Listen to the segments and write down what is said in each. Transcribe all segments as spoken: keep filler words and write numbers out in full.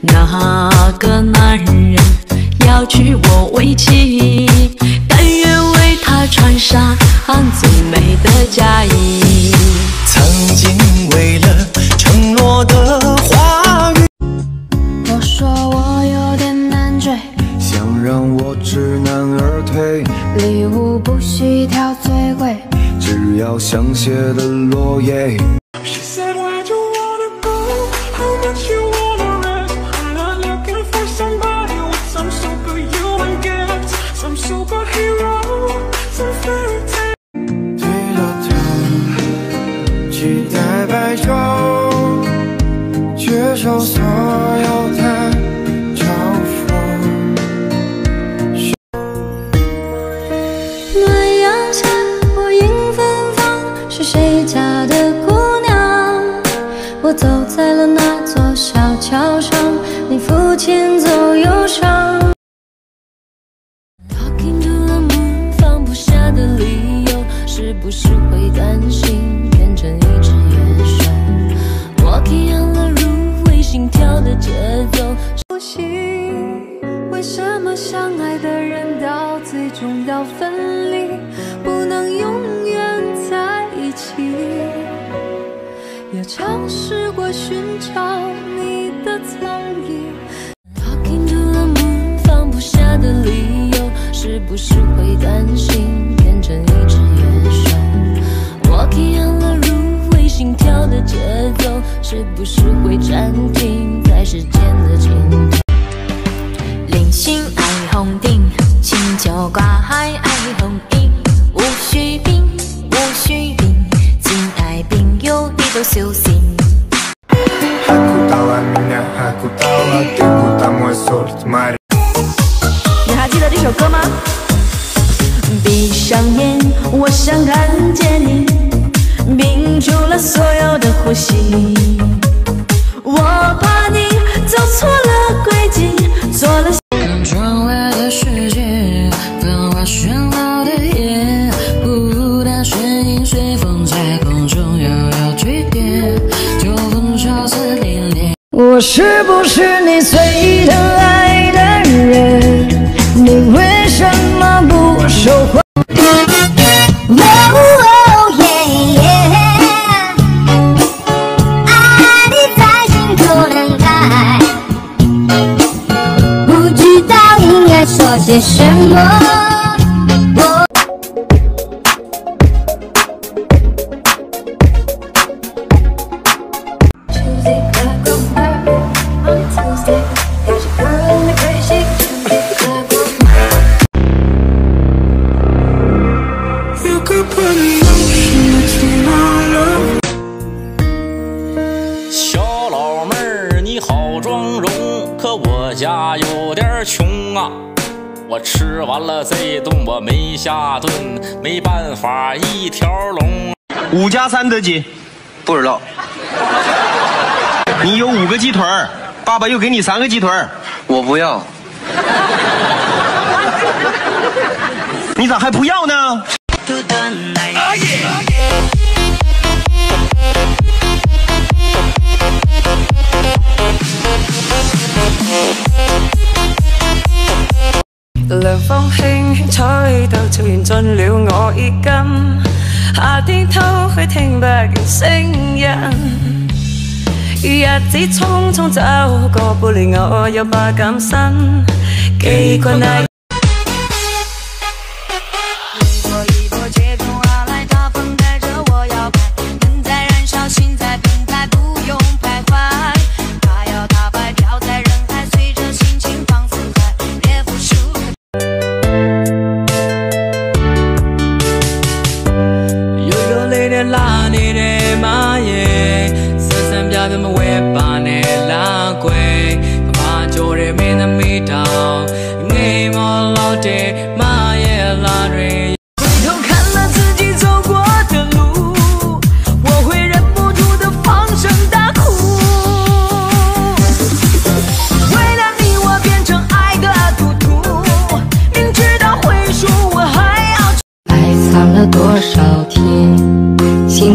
哪个男人要娶我为妻？但愿为他穿上最美的嫁衣。 曾经为了承诺的话语， 我说我有点难追， 想让我知难而退。 礼物不需挑最贵， 只要香榭的落叶。 She said, where'd you wanna go? How much you wanna rent? I'm not looking for somebody with some superhuman gifts, some superhero, some fairy tale. 对了他，期待白昼，接受所有的嘲讽。 暖阳下，我迎芬芳，是谁家的姑娘？ 我走在了那座小桥上，你抚琴奏忧伤。Talking to the moon， 放不下的理由，是不是会担心变成一只野兽 ？Walking on the roof， 为心跳的节奏。呼吸，为什么相爱的人到最终要分离，不能永远在一起？ 也尝试过寻找你的踪影。Talking to the moon， 放不下的理由，是不是会担心变成一只野兽 ？Walking on the roof， 为心跳的节奏，是不是会暂停在时间的尽头？ 零星爱红顶，清酒挂海爱红影，无需冰，无需冰。 有你都修行。 你还记得这首歌吗？闭上眼，我想看见你，屏住了所有的呼吸。我怕你走错了轨迹，做了。窗外的世界，繁华喧闹的夜，孤单身影随风在空中摇摇坠跌，秋风萧瑟凛冽。我是不是你最疼爱的人？你为什么不说话？ Oh yeah yeah， 爱你在心头难开，不知道应该说些什么。 小老妹儿，你好妆容，可我家有点穷啊。我吃完了这顿，我没下顿，没办法一条龙。 五加三得几？不知道。你有五个鸡腿儿，爸爸又给你三个鸡腿儿，我不要。你咋还不要呢？ 涼風輕輕吹到，悄然進了我衣襟。下跌偷去聽不見聲音，日子匆匆走過半年，我又不敢新記掛那。 拉你的马耶，十三表怎么会把你拉鬼？怕就人没那味道，你莫。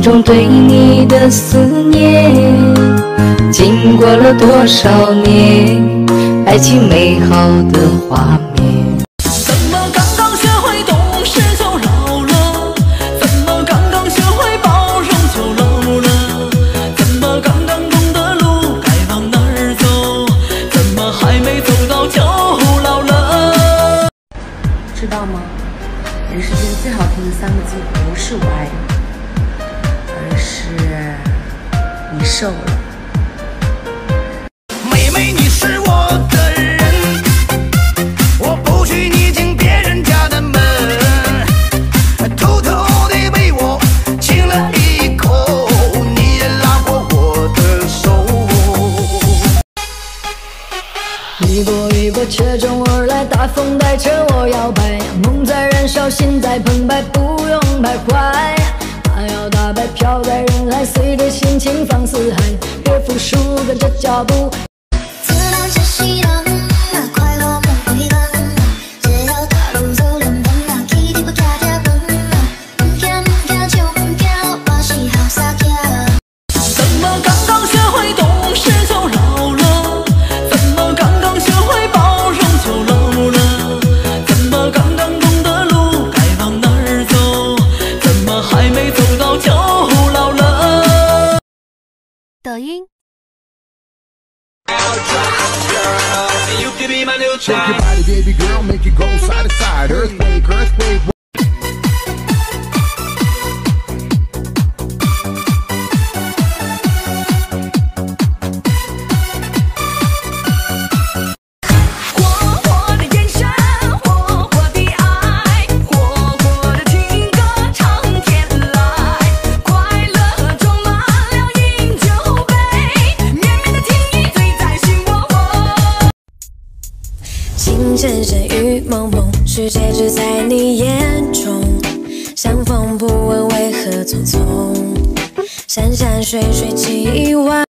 中对你的思念，经过了多少年，爱情美好的画面。 怎么刚刚学会懂事就老了？怎么刚刚学会包容就老了？怎么刚刚懂得路该往哪儿走？怎么还没走到就老了？ 知道吗？人世间最好听的三个字不是我爱你，而是你瘦了。 妹妹，你是我的人，我不许你进别人家的门，偷偷地被我亲了一口，你也拉过我的手。 一波一波切踵而来，大风带着我摇摆，梦在燃烧，心在澎湃，不用徘徊。大摇大摆飘在人海，随着心情放肆嗨，别服输，跟着脚步。 抖音。 Shake your body, baby girl, make it go side to side. Earthquake, earthquake. 情深深雨蒙蒙，世界只在你眼中。相逢不问为何匆匆，山山水水几万。